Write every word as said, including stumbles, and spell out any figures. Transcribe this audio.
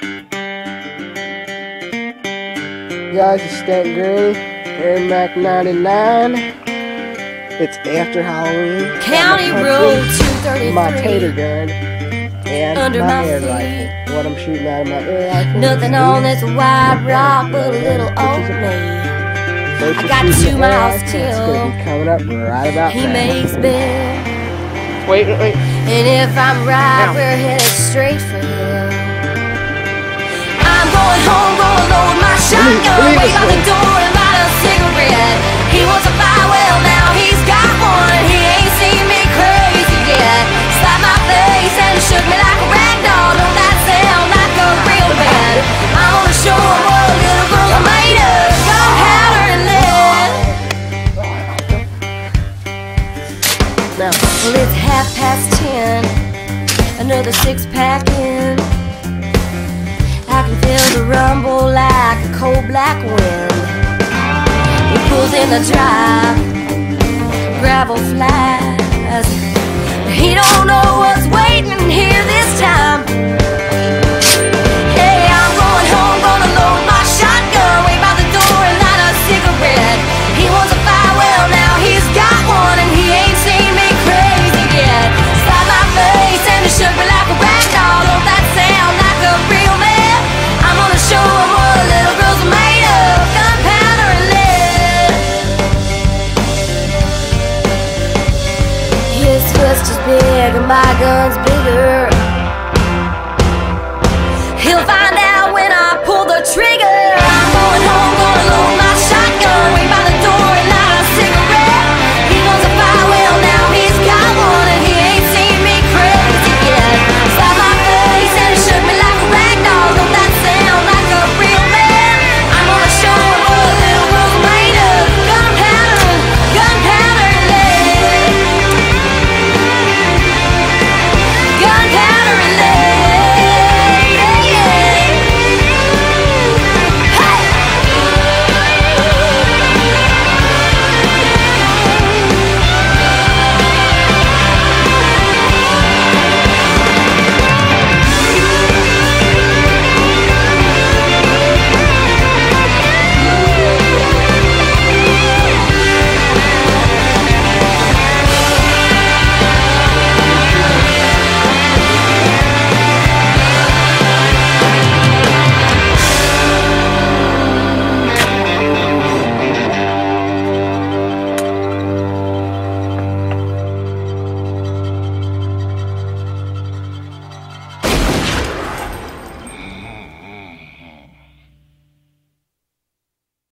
Guys, it's Stanton Gurney, Air Mac ninety-nine. It's after Halloween. County Road two thirty-three. My tater gun and Under my, my air feet. rifle. What I'm shooting out of my air rifle. Nothing on this wide rock but a little old me. First I got shooting two the air miles rifle, till it's gonna be coming up right about He now. makes bail. Wait, wait. And if I'm right, Now. we're headed straight for hell. I'm going home, gonna load my shotgun, leave wait us, by the please. door and light a cigarette. He wants a fire, well now he's got one. He ain't seen me crazy yet. Slapped my face and shook me like a rag doll. Don't that sound like a real band? I'm gonna show him what little girls are made of. Gunpowder and lead. Now. Well, it's half past ten, another six pack in. I can feel the rumble like a cold black wind. He pulls in the drive, gravel flies. He don't know what's waiting here.